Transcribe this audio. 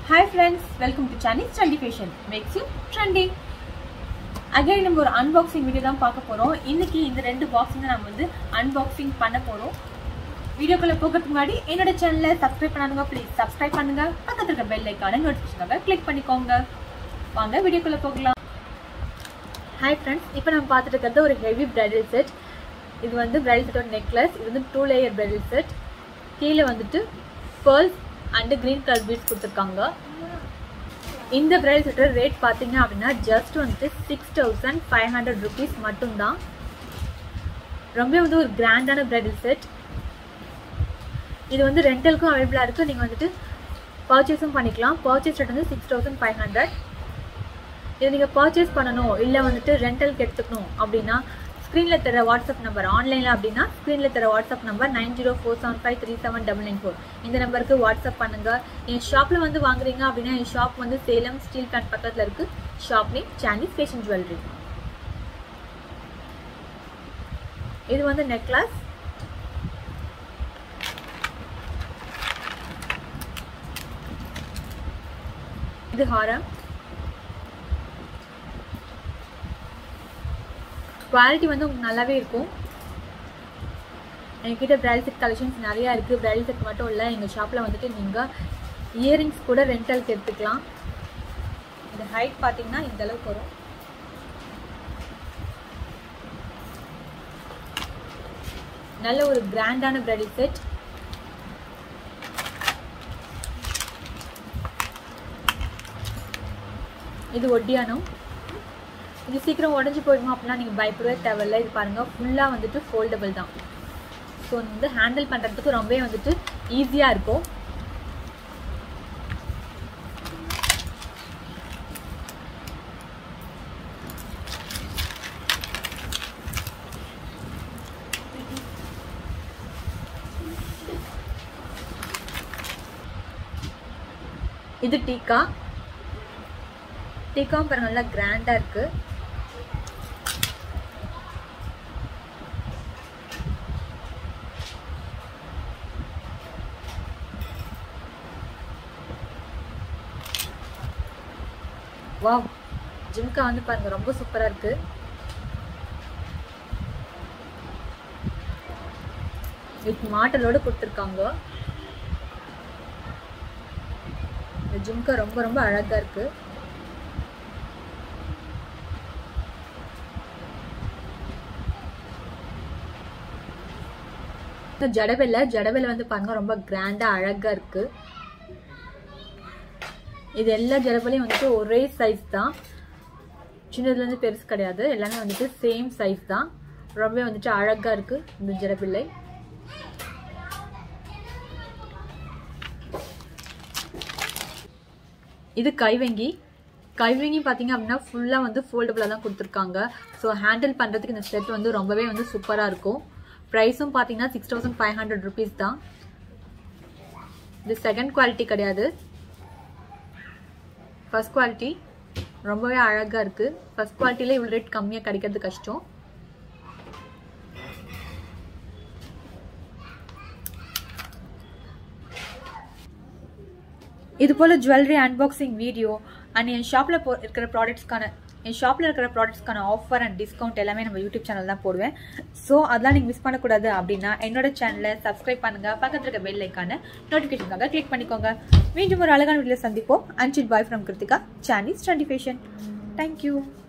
Hi friends, welcome to Chinese Trendy Fashion. Makes you trendy. Again நம்ம ஒரு unboxing video தான் பார்க்க போறோம். இன்னைக்கு இந்த ரெண்டு பாக்ஸ் தான் நாம வந்து unboxing பண்ண போறோம். வீடியோக்குள்ள போகிறதுக்கு முன்னாடி என்னோட சேனலை subscribe பண்ணாதவங்க please subscribe பண்ணுங்க. பக்கத்துல இருக்க bell icon-ஐ notification-க்காக click பண்ணிக்கோங்க. வாங்க வீடியோக்குள்ள போகலாம். Hi friends, இப்போ நம்ம பார்த்துட்டு இருக்கிறது ஒரு heavy bridal set. இது வந்து bridal set necklace. இது வந்து 2 layer bridal set. கீழ வந்துட்டு pearls and green color beads கொடுத்திருக்காங்க. இந்த bridal set ரேட் பாத்தீங்க அப்படினா just வந்து 6500 rupees மட்டும் தான். ரொம்ப வந்து ஒரு கிராண்டான bridal set. இது வந்து ரெண்டலுக்கும் அவேலபிளா இருக்கு. நீங்க வந்துட்டு பர்ச்சேஸும் பண்ணிக்கலாம். பர்ச்சேஸ் ரேட் வந்து 6500. இது நீங்க பர்ச்சேஸ் பண்ணனும் இல்ல வந்துட்டு ரெண்டலுக்கு எடுத்துக்கணும் அப்படினா ஸ்கிரீன்ல தர வாட்ஸ்அப் நம்பர் ஆன்லைன்ல அப்படினா ஸ்கிரீன்ல தர வாட்ஸ்அப் நம்பர் 9047537994 இந்த நம்பருக்கு வாட்ஸ்அப் பண்ணுங்க. என் ஷாப்ல வந்து வாங்குறீங்க அப்படினா என் ஷாப் வந்து சேலம் ஸ்டீல் பிளான்ட் பக்கத்துல இருக்கு. Shop name Chinese Fashion Jewelry. இது வந்து நெக்லஸ். இது ஹாரம். குவாலிட்டி வந்து உங்களுக்கு நல்லாவே இருக்கும். என்கிட்ட bridal set கலெக்ஷன்ஸ் நிறைய இருக்கு. bridal set மட்டும் இல்ல, எங்க ஷாப்ல வந்துட்டு நீங்க இயரிங்ஸ் கூட ரெண்டலுக்கு எடுத்துக்கலாம். இந்த ஹைட் பாத்தீங்கன்னா இந்த அளவுக்கு வரும். நல்ல ஒரு கிராண்டான bridal set. இது ஒட்டியானம். இது சீக்கிரம் உடைஞ்சு போயிடுமா அப்படினா நீங்க பயப்படவே தேவையில்லை. இது பாருங்க ஃபுல்லா வந்துட்டு ஃபோல்டபிள் தான். சோ இந்த ஹேண்டில் பண்றதுக்கு ரொம்பவே வந்துட்டு ஈஸியா இருக்கும். இது டீக்கா. டீக்காவும் பாருங்க நல்லா கிராண்டா இருக்கு. வாவ், ஜிம்கா வந்து பாருங்க ரொம்ப சூப்பரா இருக்கு. வித் மாடலோட கொடுத்திருக்காங்க. இந்த ஜிம்கா ரொம்ப ரொம்ப அழகா இருக்கு. இந்த ஜடவெல்ல வந்து பாருங்க ரொம்ப கிராண்டா அழகா இருக்கு. இது எல்லா ஜடவெல்லையும் வந்துட்டு ஒரே சைஸ் தான். சின்னதுல இருந்து பெருசு கிடையாது. எல்லாமே வந்துட்டு சேம் சைஸ் தான். ரொம்ப வந்துட்டு அழகா இருக்கு இந்த ஜடவெல்லை. இது கைவங்கி. கைவங்கி பாத்தீங்க அப்படின்னா ஃபுல்லா வந்து ஃபோல்டபிளா தான் கொடுத்திருக்காங்க. ஸோ ஹேண்டில் பண்றதுக்கு இந்த செட் வந்து ரொம்பவே வந்து சூப்பரா இருக்கும். பிரைஸும் பாத்தீங்கன்னா 6500 rupees தான். இது செகண்ட் குவாலிட்டி கிடையாது, ஃபர்ஸ்ட் குவாலிட்டி. ரொம்பவே அழகா இருக்கு. ஃபர்ஸ்ட் குவாலிட்டில இவ்வளவு ரேட் கம்மியா கிடைக்கிறது கஷ்டம். இது போல ஜுவல்லரி அன்பாக்சிங் வீடியோ அண்ட் என் ஷாப்ல இருக்கிற ப்ராடக்ட்ஸ்க்கான ஆஃபர் அண்ட் டிஸ்கவுண்ட் எல்லாமே நம்ம யூடியூப் சேனல் தான் போடுவேன். ஸோ அதெல்லாம் நீங்கள் மிஸ் பண்ணக்கூடாது அப்படின்னா என்னோட சேனலை சப்ஸ்கிரைப் பண்ணுங்க. பக்கத்தில் இருக்க பெல் ஐக்கான நோட்டிஃபிகேஷனுக்காக கிளிக் பண்ணிக்கோங்க. மீண்டும் ஒரு அழகான வீடியோவில் சந்திப்போம். Until bye from Krithika, Chinese Trendy Fashion. Thank you.